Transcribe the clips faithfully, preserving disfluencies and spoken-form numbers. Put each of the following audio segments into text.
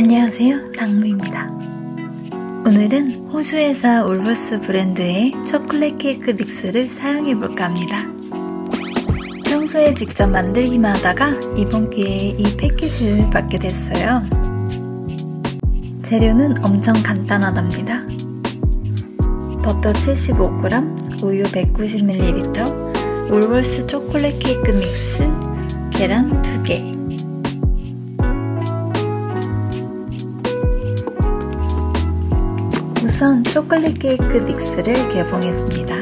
안녕하세요, 당무입니다. 오늘은 호주 회사 울버스 브랜드의 초콜릿 케이크 믹스를 사용해볼까 합니다. 평소에 직접 만들기만 하다가 이번 기회에 이 패키지를 받게 됐어요. 재료는 엄청 간단하답니다. 버터 칠십오 그램, 우유 백구십 밀리리터, 울버스 초콜릿 케이크 믹스, 계란 두 개. 우선 초콜릿 케이크 믹스를 개봉했습니다.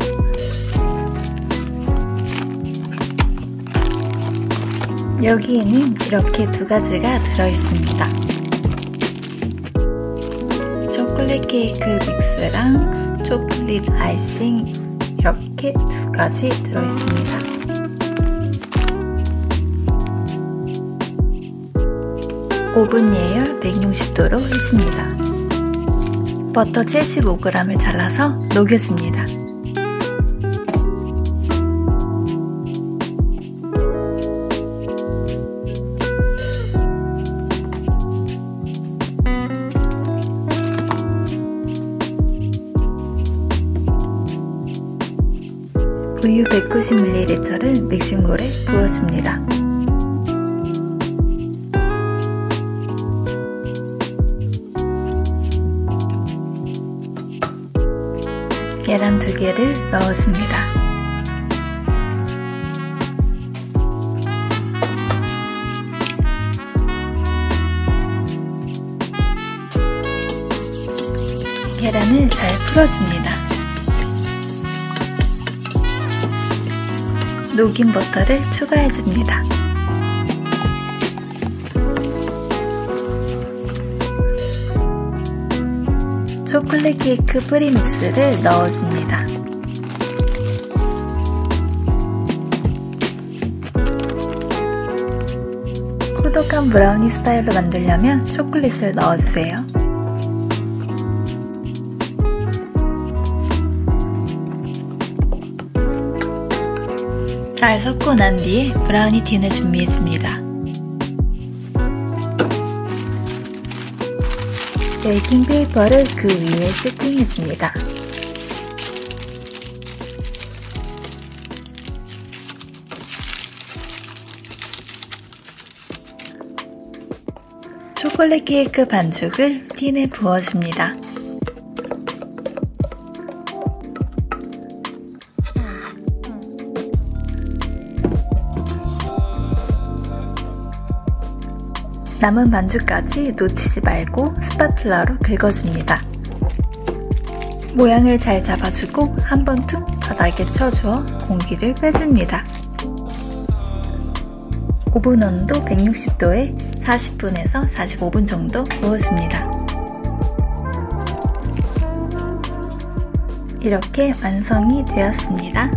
여기에는 이렇게 두 가지가 들어있습니다. 초콜릿 케이크 믹스랑 초콜릿 아이싱 이렇게 두 가지 들어있습니다. 오븐 예열 백육십 도로 해줍니다. 버터 칠십오 그램을 잘라서 녹여줍니다. 우유 백구십 밀리리터를 믹싱볼에 부어줍니다. 계란 두 개를 넣어줍니다. 계란을 잘 풀어줍니다. 녹인 버터를 추가해줍니다. 초콜릿 케이크 프리믹스를 넣어줍니다. 꾸덕한 브라우니 스타일로 만들려면 초콜릿을 넣어주세요. 잘 섞고 난 뒤에 브라우니 틴을 준비해줍니다. 베이킹 페이퍼를 그 위에 세팅해줍니다. 초콜릿 케이크 반죽을 틴에 부어줍니다. 남은 반죽까지 놓치지 말고 스파츌라로 긁어줍니다. 모양을 잘 잡아주고 한 번 툭 바닥에 쳐주어 공기를 빼줍니다. 오븐 온도 백육십 도에 사십 분에서 사십오 분 정도 구워줍니다. 이렇게 완성이 되었습니다.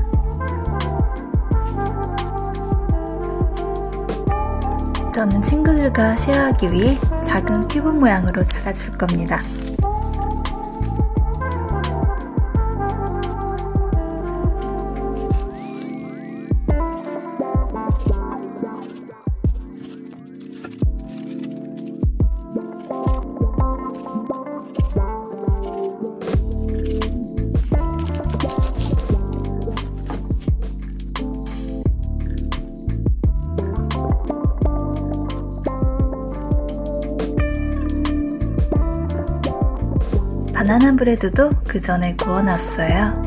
저는 친구들과 쉐어하기 위해 작은 큐브 모양으로 잘라줄 겁니다. 바나나 브레드도 그 전에 구워놨어요.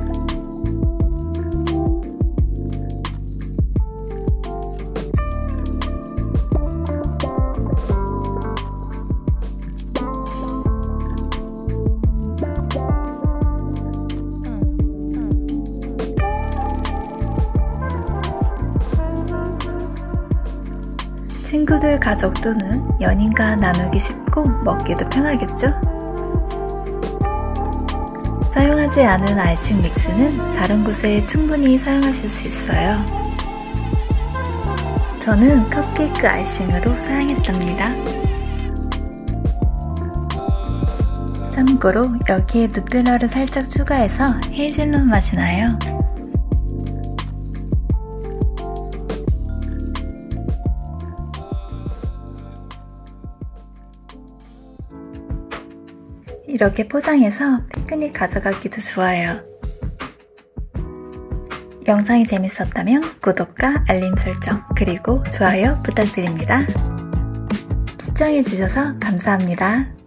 친구들, 가족 또는 연인과 나누기 쉽고 먹기도 편하겠죠? 사용하지 않은 아이싱 믹스는 다른 곳에 충분히 사용하실 수 있어요. 저는 컵케이크 아이싱으로 사용했답니다. 참고로 여기에 누텔라를 살짝 추가해서 헤이즐넛 맛이 나요. 이렇게 포장해서 피크닉 가져가기도 좋아요. 영상이 재밌었다면 구독과 알림 설정 그리고 좋아요 부탁드립니다. 시청해주셔서 감사합니다.